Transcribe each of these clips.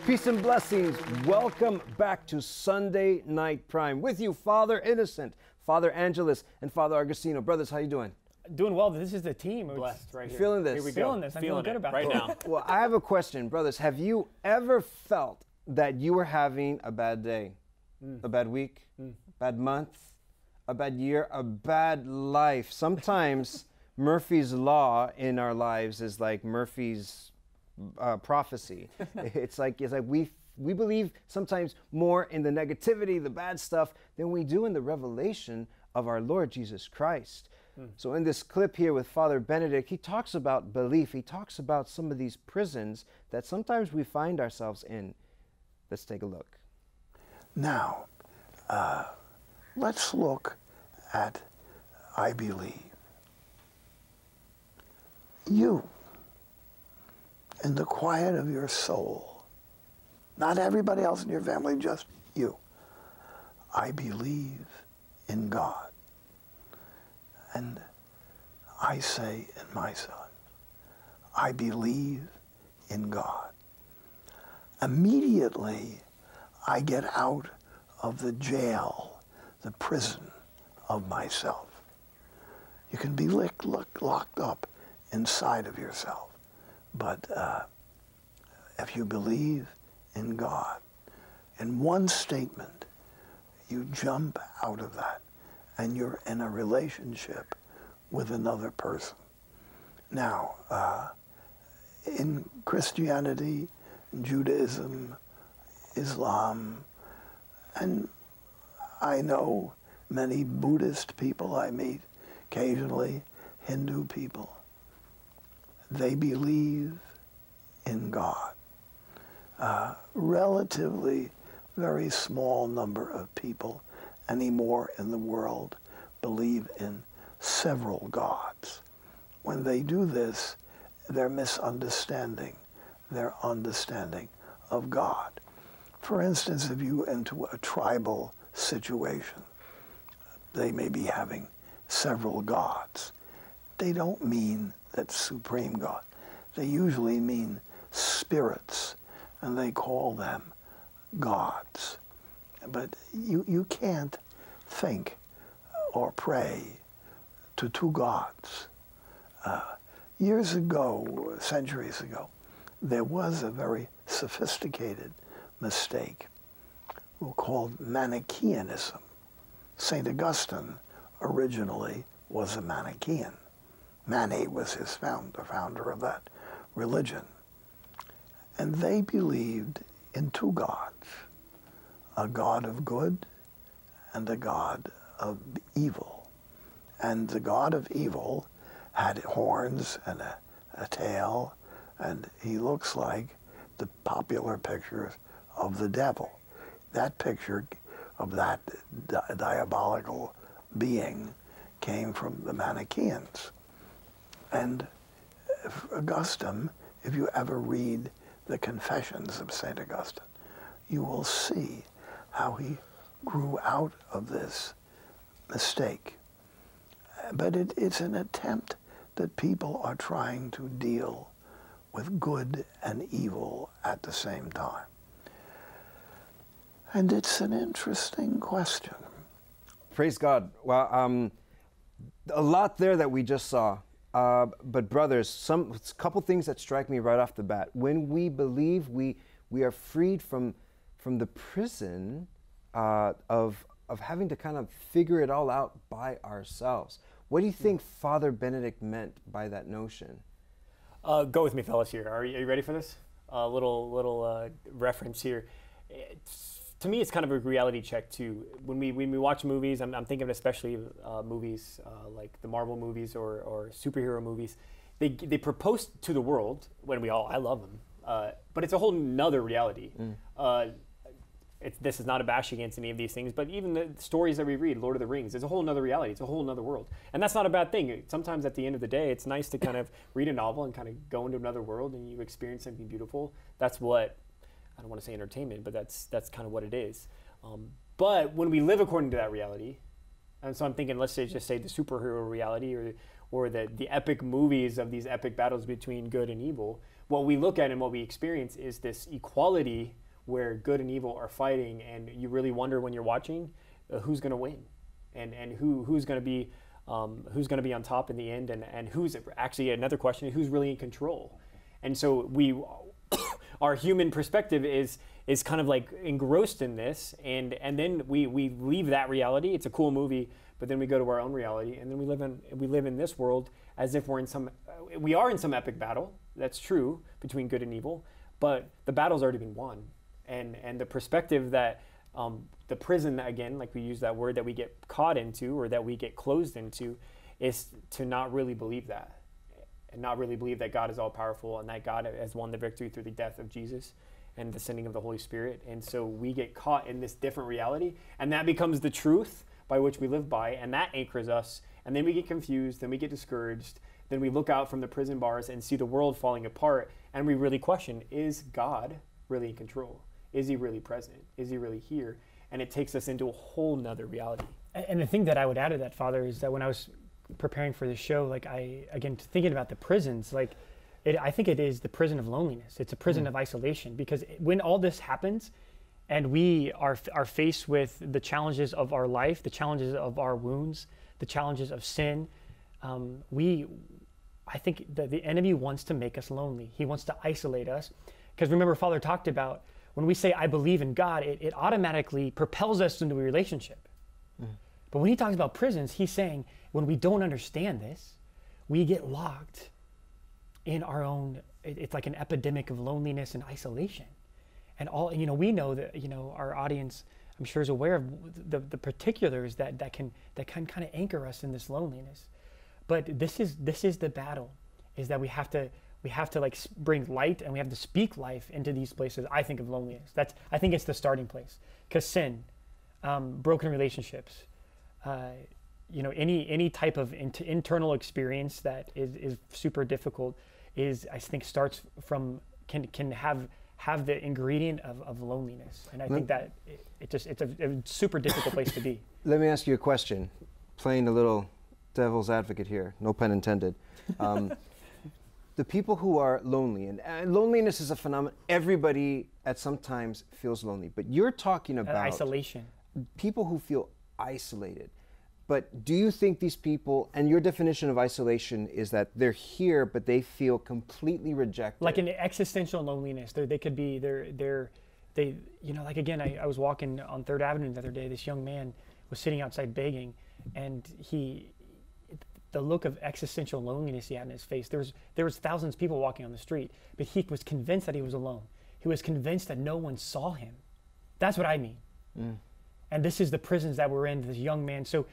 Peace and blessings. Welcome back to Sunday Night Prime. With you, Father Innocent, Father Angelus, and Father Augustino. Brothers, how you doing? Doing well. This is the team. Blessed right here. Feeling this? Here we go. Feeling this. I'm feeling good about right it. now. Well, I have a question, brothers. Have you ever felt that you were having a bad day, a bad week, a bad month, a bad year, a bad life? Sometimes Murphy's Law in our lives is like Murphy's prophecy. It's like we believe sometimes more in the negativity, the bad stuff, than we do in the revelation of our Lord Jesus Christ. So in this clip here with Father Benedict, he talks about belief. He talks about some of these prisons that sometimes we find ourselves in. Let's take a look. Now, let's look at I believe. You, in the quiet of your soul, not everybody else in your family, just you. I believe in God. And I say in myself, I believe in God. Immediately, I get out of the jail, the prison of myself. You can be locked up inside of yourself. But if you believe in God, in one statement, you jump out of that and you're in a relationship with another person. Now, in Christianity, Judaism, Islam, and I know many Buddhist people I meet, occasionally Hindu people, they believe in God. Relatively very small number of people anymore in the world believe in several gods. When they do this, they're misunderstanding their understanding of God. For instance, if you enter a tribal situation, they may be having several gods. They don't mean that supreme God. They usually mean spirits, and they call them gods. But you can't think or pray to two gods. Years ago, centuries ago, there was a very sophisticated mistake called Manichaeanism. St. Augustine originally was a Manichaean. Mani was his founder of that religion. And they believed in two gods, a God of good and a God of evil. And the God of evil had horns and a tail, and he looks like the popular pictures of the devil. That picture of that diabolical being came from the Manichaeans. And Augustine, if you ever read the Confessions of St. Augustine, you will see how he grew out of this mistake. But it's an attempt that people are trying to deal with good and evil at the same time. And it's an interesting question. Praise God. Well, a lot there that we just saw. But brothers, a couple things that strike me right off the bat. When we believe, we are freed from the prison of having to kind of figure it all out by ourselves. What do you think Father Benedict meant by that notion? Go with me, fellas. Here, are you ready for this? A little reference here. To me, it's kind of a reality check too. When we watch movies, I'm thinking of especially movies like the Marvel movies or superhero movies. They propose to the world when I love them, but it's a whole nother reality. This is not a bash against any of these things, but even the stories that we read, Lord of the Rings, there's a whole nother reality. It's a whole nother world, and that's not a bad thing. Sometimes at the end of the day, it's nice to kind of read a novel and kind of go into another world and you experience something beautiful. That's what, I don't want to say entertainment, but that's kind of what it is. But when we live according to that reality, and so I'm thinking, let's just say the superhero reality or the epic movies of these epic battles between good and evil, what we look at and what we experience is this equality where good and evil are fighting, and you really wonder when you're watching who's going to win, and who's going to be on top in the end, and who's actually, another question, who's really in control. And so our human perspective is kind of like engrossed in this, and then we leave that reality. It's a cool movie, but then we go to our own reality, and then we live in this world as if we are in some epic battle. That's true, between good and evil, but the battle's already been won. And the perspective that the prison, again, like we use that word, that we get caught into or that we get closed into, is to not really believe that, and not really believe that God is all powerful and that God has won the victory through the death of Jesus and the sending of the Holy Spirit. And so we get caught in this different reality, and that becomes the truth by which we live by, and that anchors us. And then we get confused, then we get discouraged, then we look out from the prison bars and see the world falling apart, and we really question, is God really in control? Is he really present? Is he really here? And it takes us into a whole nother reality. And the thing that I would add to that, Father, is that when I was preparing for the show, like thinking about the prisons, I think it is the prison of loneliness. It's a prison of isolation, because when all this happens and we are faced with the challenges of our life, the challenges of our wounds, the challenges of sin, I think that the enemy wants to make us lonely. He wants to isolate us. Because remember, Father talked about, when we say, I believe in God, it automatically propels us into a relationship. But when he talks about prisons, he's saying, when we don't understand this, we get locked in our own, it's like an epidemic of loneliness and isolation. And we know that, our audience, I'm sure, is aware of the particulars that can kind of anchor us in this loneliness. But this is the battle, is that we have to like bring light, and we have to speak life into these places. I think of loneliness. I think it's the starting place, because sin, broken relationships, any type of internal experience that is super difficult I think starts from, can have the ingredient of loneliness. And I think that it's a super difficult place to be. Let me ask you a question, playing a little devil's advocate here, no pun intended. The people who are lonely, and loneliness is a phenomenon, everybody at some times feels lonely, but you're talking about isolation. People who feel isolated. But do you think these people, and your definition of isolation is that they're here, but they feel completely rejected? Like an existential loneliness. They could be, like again, I was walking on 3rd Avenue the other day, this young man was sitting outside begging, and the look of existential loneliness he had in his face. There was thousands of people walking on the street, but he was convinced that he was alone. He was convinced that no one saw him. That's what I mean. And this is the prisons that we're in, this young man. So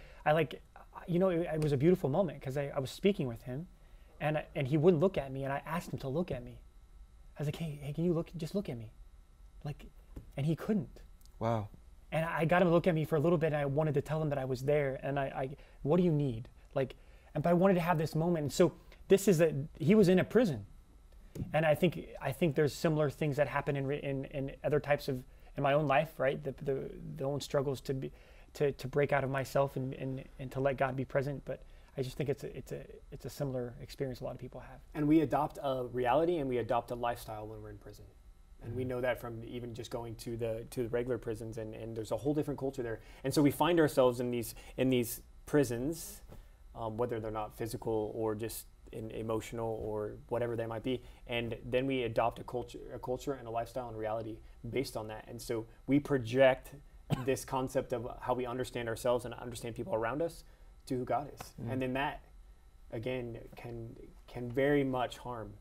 it was a beautiful moment, because I was speaking with him, and he wouldn't look at me, and I asked him to look at me. I was like, hey, can you just look at me? And he couldn't. Wow. And I got him to look at me for a little bit, and I wanted to tell him that I was there, and what do you need? But I wanted to have this moment. And so he was in a prison. And I think there's similar things that happen in other types of, in my own life, right? The own struggles to break out of myself and to let God be present. But I just think it's a similar experience a lot of people have. And we adopt a reality, and we adopt a lifestyle when we're in prison. And we know that from even just going to the regular prisons, and there's a whole different culture there. And so we find ourselves in these prisons, whether they're not physical or just emotional or whatever they might be, and then we adopt a culture and a lifestyle and reality based on that. And so we project this concept of how we understand ourselves and understand people around us to who God is. And then that, again, can very much harm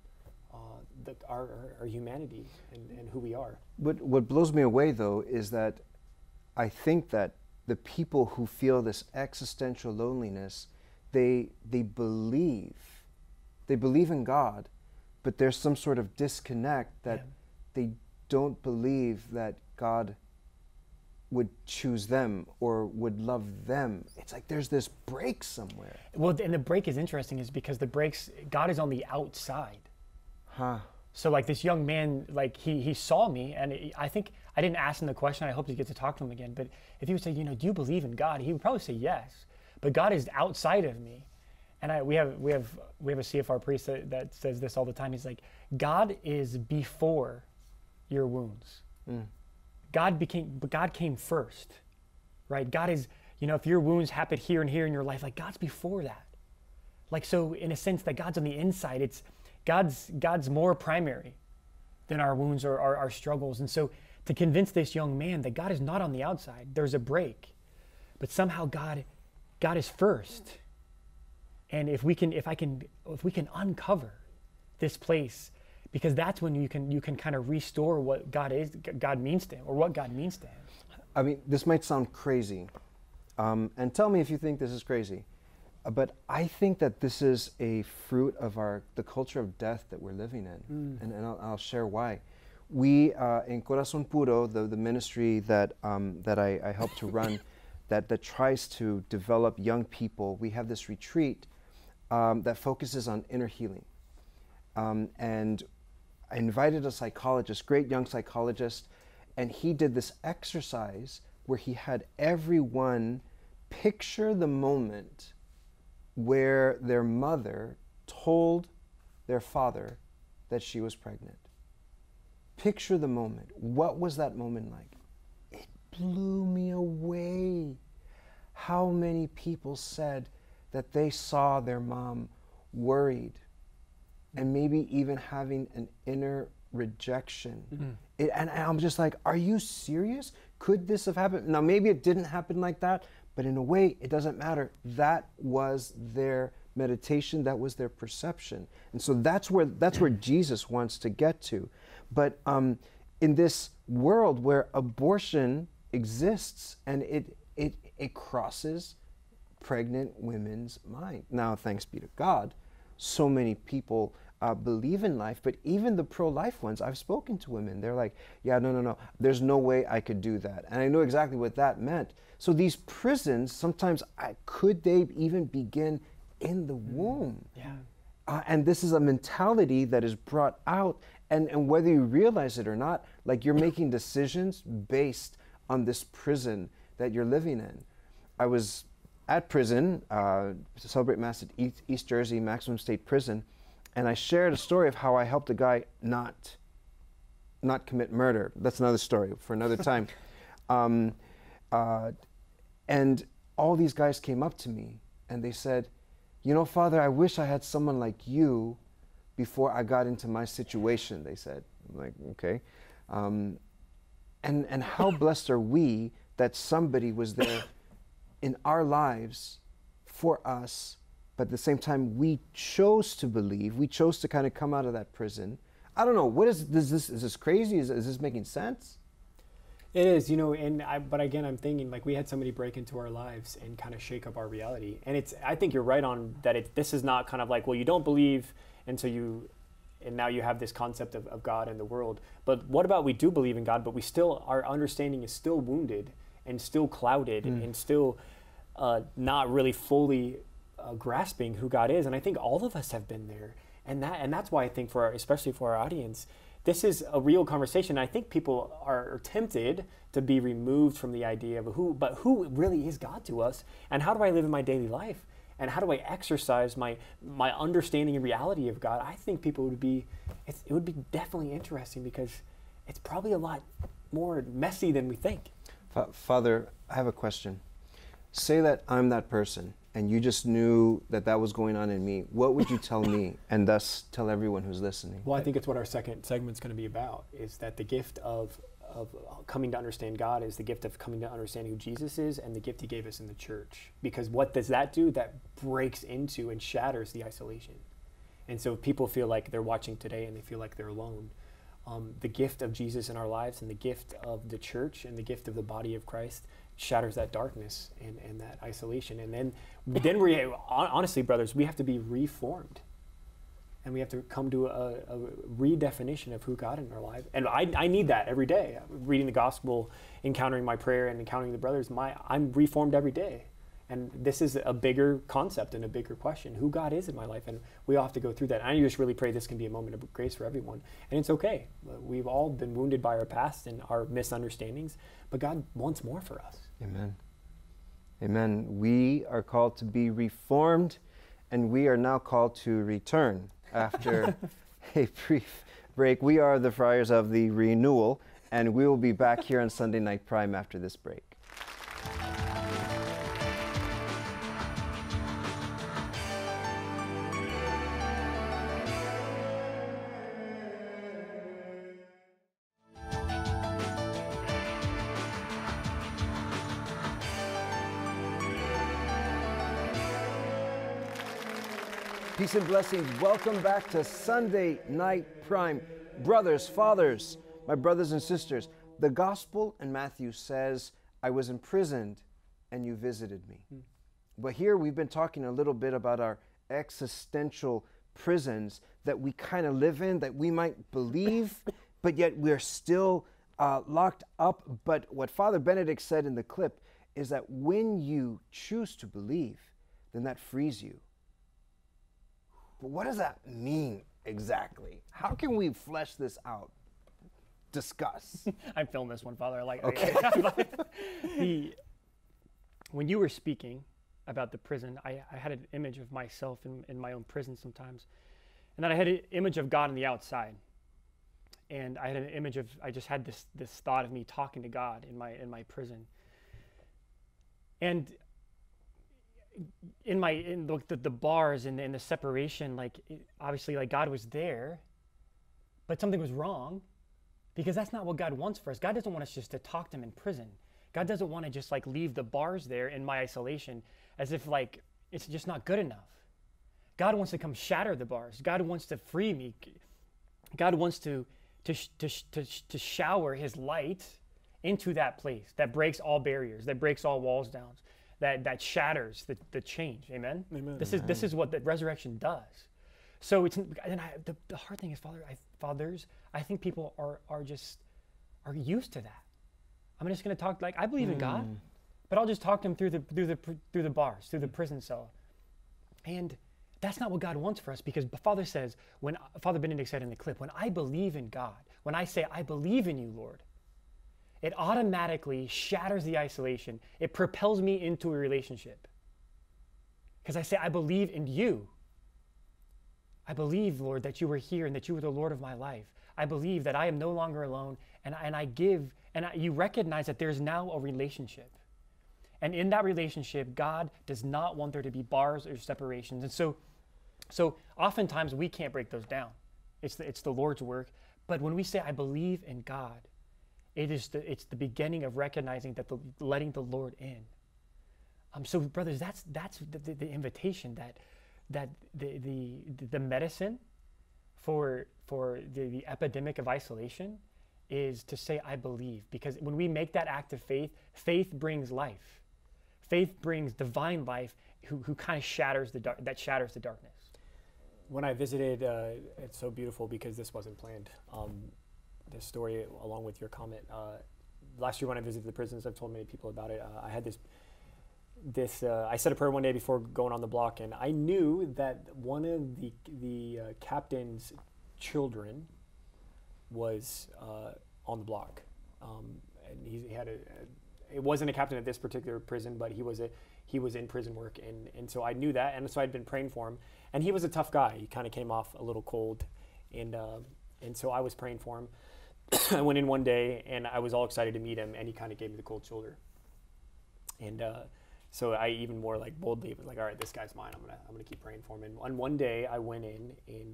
our humanity and who we are. What blows me away, though, is that I think that the people who feel this existential loneliness, they believe in God, but there's some sort of disconnect that they don't believe that God would choose them or would love them. It's like there's this break somewhere. Well, and the break is interesting, is because God is on the outside. So like this young man, like he saw me, and I think I didn't ask him the question. I hope to get to talk to him again. But if he would say, do you believe in God? He would probably say yes. But God is outside of me. And we have a CFR priest that says this all the time. He's like, God is before your wounds. God came first, right? God is, if your wounds happen here and here in your life, like God's before that. Like, so in a sense that God's on the inside, it's God's more primary than our wounds or our struggles. And so to convince this young man that God is not on the outside, there's a break, but somehow God is first. And if we can uncover this place, because that's when you can kind of restore what God means to him, or what God means to him. I mean, this might sound crazy, and tell me if you think this is crazy, but I think that this is a fruit of the culture of death that we're living in, and I'll share why. We in Corazon Puro, the ministry that I help to run, that tries to develop young people, we have this retreat that focuses on inner healing. And I invited a psychologist, great young psychologist, and he did this exercise where he had everyone picture the moment where their mother told their father that she was pregnant. Picture the moment. What was that moment like? It blew me away. How many people said that they saw their mom worried and maybe even having an inner rejection. And I'm just like, are you serious? Could this have happened? Now, maybe it didn't happen like that, but in a way, it doesn't matter. That was their meditation. That was their perception. And so that's where Jesus wants to get to. But in this world where abortion exists and it crosses pregnant women's mind. Now, thanks be to God, so many people believe in life, but even the pro-life ones, I've spoken to women, they're like, yeah, no, there's no way I could do that. And I know exactly what that meant. So these prisons, sometimes, could they even begin in the womb? Yeah. And this is a mentality that is brought out, and whether you realize it or not, like you're making decisions based on this prison that you're living in. I was at prison to celebrate Mass at East Jersey Maximum State Prison, and I shared a story of how I helped a guy not commit murder. That's another story for another time. And all these guys came up to me and they said, Father, I wish I had someone like you before I got into my situation, they said. I'm like, okay. And how blessed are we that somebody was there in our lives for us, but at the same time, we chose to believe, we chose to kind of come out of that prison. I don't know, is this crazy? Is this making sense? It is, but again, I'm thinking like we had somebody break into our lives and kind of shake up our reality. And I think you're right on that this is not kind of like, well, you don't believe, and now you have this concept of God and the world. But what about we do believe in God, but our understanding is still wounded and still clouded and still not really fully grasping who God is. And I think all of us have been there. And that's why I think especially for our audience, this is a real conversation. I think people are tempted to be removed from the idea of who really is God to us, and how do I live in my daily life, and how do I exercise my understanding and reality of God. I think people it would be definitely interesting, because it's probably a lot more messy than we think. Father, I have a question. Say that I'm that person, and you just knew that was going on in me. What would you tell me, and thus tell everyone who's listening? Well, I think it's what our second segment's going to be about, is that the gift of coming to understand God is the gift of coming to understand who Jesus is, and the gift he gave us in the church. Because what does that do? That breaks into and shatters the isolation. And so people feel like they're watching today and they feel like they're alone. The gift of Jesus in our lives and the gift of the church and the gift of the body of Christ shatters that darkness and that isolation. And then we, honestly, brothers, we have to be reformed. And we have to come to a redefinition of who God in our life. And I need that every day. Reading the gospel, encountering my prayer, and encountering the brothers, I'm reformed every day. And this is a bigger concept and a bigger question, who God is in my life. And we all have to go through that. And I just really pray this can be a moment of grace for everyone. And it's okay. We've all been wounded by our past and our misunderstandings, but God wants more for us. Amen. Amen. We are called to be reformed and we are now called to return after a brief break. We are the Friars of the Renewal, and we will be back here on Sunday Night Prime after this break. Peace and blessings. Welcome back to Sunday Night Prime. Brothers, fathers, my brothers and sisters, the gospel in Matthew says, I was imprisoned and you visited me. But here we've been talking a little bit about our existential prisons that we kind of live in, that we might believe, but yet we're still locked up. But what Father Benedict said in the clip is that when you choose to believe, then that frees you. But what does that mean exactly? How can we flesh this out? Discuss. I'm filming this one, Father. Okay. When you were speaking about the prison, I had an image of myself in my own prison sometimes. And then I had an image of God on the outside. And I had an image of, I just had this thought of me talking to God in my prison. And in the bars and the separation, obviously God was there, but something was wrong, because that's not what God wants for us. God doesn't want us just to talk to him in prison. God doesn't want to just leave the bars there in my isolation as if it's just not good enough. God wants to come shatter the bars. God wants to free me. God wants to shower his light into that place that breaks all barriers, that breaks all walls down, that shatters the change. Amen? Amen. This is what the resurrection does. So the hard thing is, fathers, I think people are used to that. I'm just going to talk I believe in God, but I'll just talk to him through the bars, through the prison cell. And that's not what God wants for us, because Father says, when Father Benedict said in the clip, when I believe in God, when I say I believe in you, Lord, it automatically shatters the isolation. It propels me into a relationship. Because I say, I believe in you. I believe, Lord, that you were here and that you were the Lord of my life. I believe that I am no longer alone, and you recognize that there's now a relationship. And in that relationship, God does not want there to be bars or separations. And so oftentimes we can't break those down. It's the Lord's work. But when we say, I believe in God, it's the beginning of recognizing that letting the Lord in. So brothers, that's the invitation, that the medicine for the epidemic of isolation is to say, I believe. Because when we make that act of faith, faith brings life. Faith brings divine life who kind of shatters the darkness. When I visited, it's so beautiful because this wasn't planned. This story, along with your comment, last year when I visited the prisons, I've told many people about it. I had I said a prayer one day before going on the block, and I knew that one of the captain's children was on the block, and he had it wasn't a captain at this particular prison, but he was in prison work, and so I knew that, and so I'd been praying for him, and he was a tough guy. He kind of came off a little cold, and so I was praying for him. I went in one day, and I was all excited to meet him, and he kind of gave me the cold shoulder, and so I even more boldly was all right, this guy's mine. I'm gonna keep praying for him. And on one day I went in,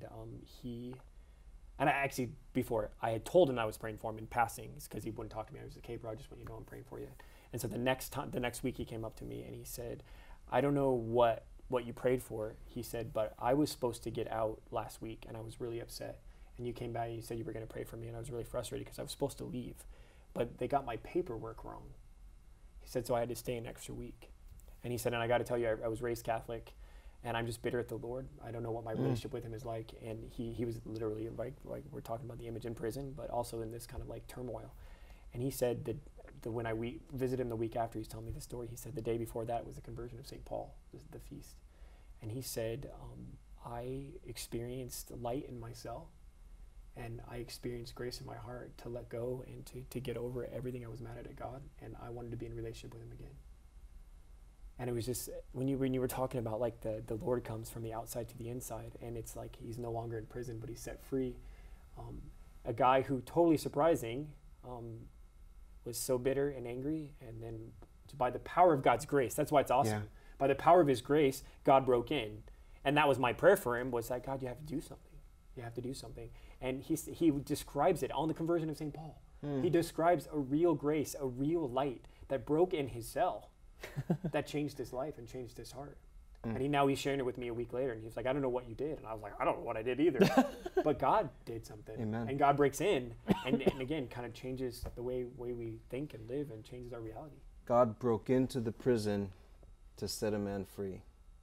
and I actually, before, I had told him I was praying for him in passing, because he wouldn't talk to me. I was like, hey bro, I just want you to know I'm praying for you. And so the next week he came up to me and he said, I don't know what you prayed for, he said, but I was supposed to get out last week and I was really upset. And you came back and you said you were going to pray for me, and I was really frustrated because I was supposed to leave, but they got my paperwork wrong. He said, so I had to stay an extra week. And he said, and I got to tell you, I was raised Catholic, and I'm just bitter at the Lord. I don't know what my relationship with him is like. And he was literally like we're talking about the image in prison, but also in this kind of turmoil. And he said that when I visited him the week after, he's telling me the story. He said the day before that was the conversion of St. Paul, the feast. And he said, I experienced light in my cell, and I experienced grace in my heart to let go and to get over everything I was mad at God, and I wanted to be in relationship with him again. And it was just, when you were talking about like the Lord comes from the outside to the inside, and it's like he's no longer in prison, but he's set free. A guy who, totally surprising, was so bitter and angry, and then by the power of God's grace, that's why it's awesome. Yeah. By the power of his grace, God broke in. And that was my prayer for him, was that, God, you have to do something. You have to do something. And he describes it on the conversion of St. Paul. He describes a real grace, a real light that broke in his cell, that changed his life and changed his heart. And he's sharing it with me a week later, and he's like, I don't know what you did. And I was like, I don't know what I did either. But God did something. Amen. And God breaks in, and again, kind of changes the way we think and live, and changes our reality. God broke into the prison to set a man free.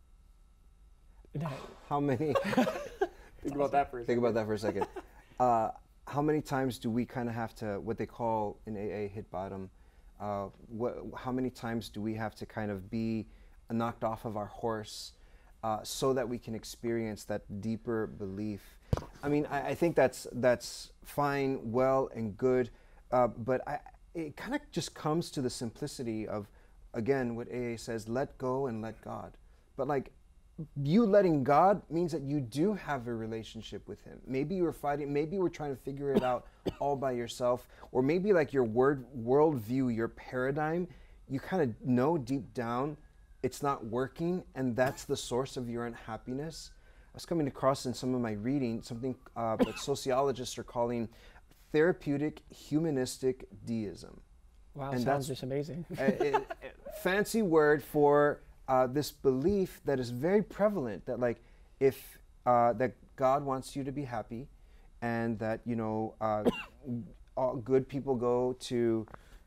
How many... Think about that for a second. Think about that for a second. How many times do we kind of have to, what they call in AA, hit bottom? How many times do we have to kind of be knocked off of our horse so that we can experience that deeper belief? I mean, I think that's fine, well, and good, but it kind of just comes to the simplicity of, again, what AA says, let go and let God. But like, you letting God means that you do have a relationship with him. Maybe you were fighting, maybe you were trying to figure it out all by yourself, or maybe like your worldview, your paradigm, you kind of know deep down it's not working, and that's the source of your unhappiness. I was coming across in some of my reading something that sociologists are calling therapeutic humanistic deism. Wow, And sounds that's just amazing. a fancy word for this belief that is very prevalent, that like if that God wants you to be happy, and that all good people go to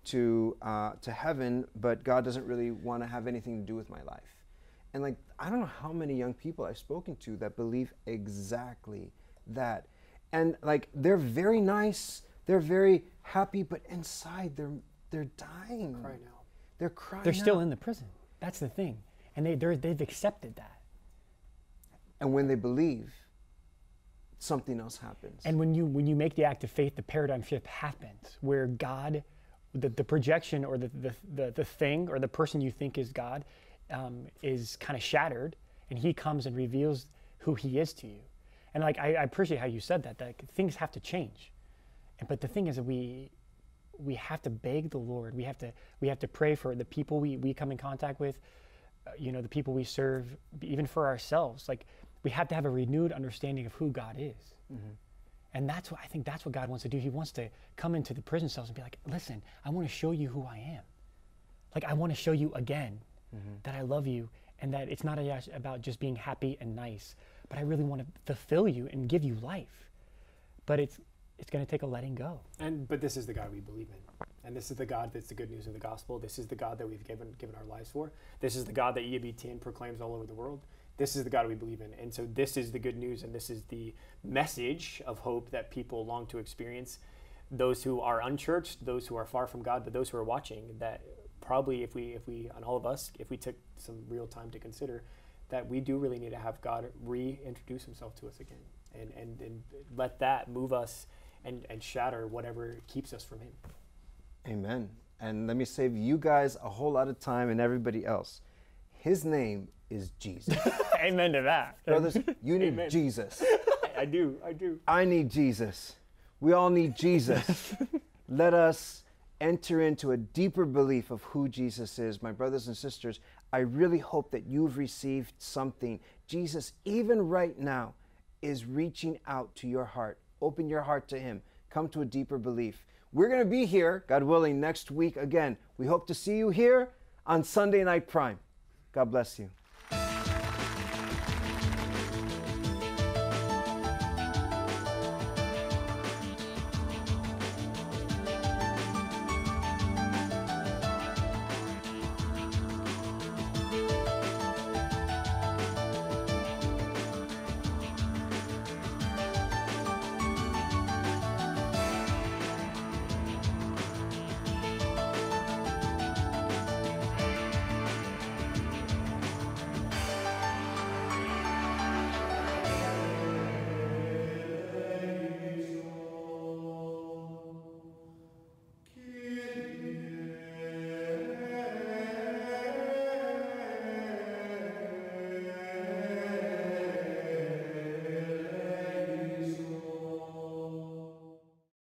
heaven, but God doesn't really want to have anything to do with my life. And like, I don't know how many young people I've spoken to that believe exactly that. And like, they're very nice, they're very happy, but inside they're dying. Crying out. They're crying. They're still out. in the prison. That's the thing. And they've accepted that. And when they believe, something else happens. And when you make the act of faith, the paradigm shift happens, where God, the projection or the thing or the person you think is God, is kind of shattered, and he comes and reveals who he is to you. And like, I appreciate how you said that things have to change. But the thing is that we have to beg the Lord. We have to pray for the people we come in contact with, the people we serve, even for ourselves. Like, we have to have a renewed understanding of who God is. Mm-hmm. And that's what I think that's what God wants to do. He wants to come into the prison cells and be like, listen, I want to show you who I am. Like, I want to show you again that I love you, and that it's not about just being happy and nice, but I really want to fulfill you and give you life. But it's going to take a letting go. But this is the God we believe in. And this is the God that's the good news of the gospel. This is the God that we've given our lives for. This is the God that ytsync-en proclaims all over the world. This is the God we believe in. And so this is the good news, and this is the message of hope that people long to experience. Those who are unchurched, those who are far from God, but those who are watching, that probably if we and all of us, if we took some real time to consider, that we do really need to have God reintroduce himself to us again, and let that move us and shatter whatever keeps us from him. Amen. And let me save you guys a whole lot of time and everybody else. His name is Jesus. Amen to that. Brothers, you need Amen. Jesus. I do. I need Jesus. We all need Jesus. Let us enter into a deeper belief of who Jesus is. My brothers and sisters, I really hope that you've received something. Jesus, even right now, is reaching out to your heart. Open your heart to him. Come to a deeper belief. We're going to be here, God willing, next week again. We hope to see you here on Sunday Night Prime. God bless you.